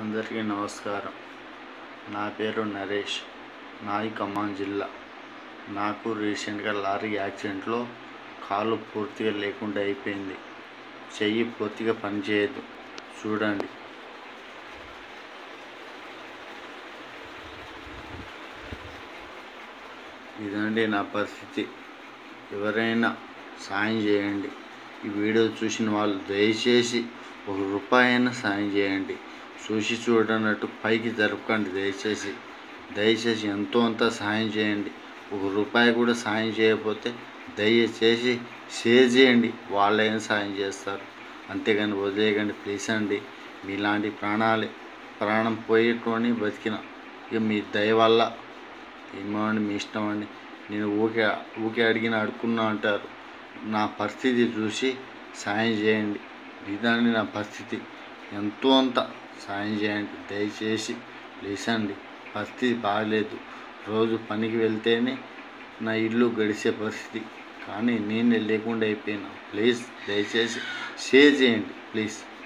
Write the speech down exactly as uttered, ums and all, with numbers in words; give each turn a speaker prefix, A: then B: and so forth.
A: అందరికీ నమస్కారం. నా పేరు నరేష్. నాది ఖమ్మం జిల్లా. నాకు రీసెంట్గా లారీ యాక్సిడెంట్లో కాలు పూర్తిగా లేకుండా అయిపోయింది. చెయ్యి పూర్తిగా పనిచేయదు. చూడండి. ఇదండి నా పరిస్థితి. ఎవరైనా సాయం చేయండి. ఈ వీడియో చూసిన వాళ్ళు దయచేసి ఒక రూపాయి అయినా సాయం చేయండి. చూసి చూడనట్టు పైకి జరపకండి. దయచేసి దయచేసి ఎంతో అంత సాయం చేయండి. ఒక రూపాయి కూడా సాయం చేయకపోతే దయచేసి షేర్ చేయండి. వాళ్ళైనా సాయం చేస్తారు. అంతేగాని వదిలేయకండి ప్లీజ్ అండి. మీలాంటి ప్రాణాలే ప్రాణం పోయేటోని బతికిన ఇక మీ దయ వల్ల ఏమో అండి, మీ ఇష్టం అండి. నేను ఊకే ఊకే అడిగిన అడుక్కున్నా అంటారు. నా పరిస్థితి చూసి సాయం చేయండి. ఇదండి నా పరిస్థితి. ఎంతో అంత సాయం చేయండి దయచేసి ప్లీజ్ అండి. పరిస్థితి బాగలేదు. రోజు పనికి వెళ్తేనే నా ఇల్లు గడిచే పరిస్థితి, కానీ నేనే లేకుండా అయిపోయినా. ప్లీజ్ దయచేసి షేర్ చేయండి ప్లీజ్.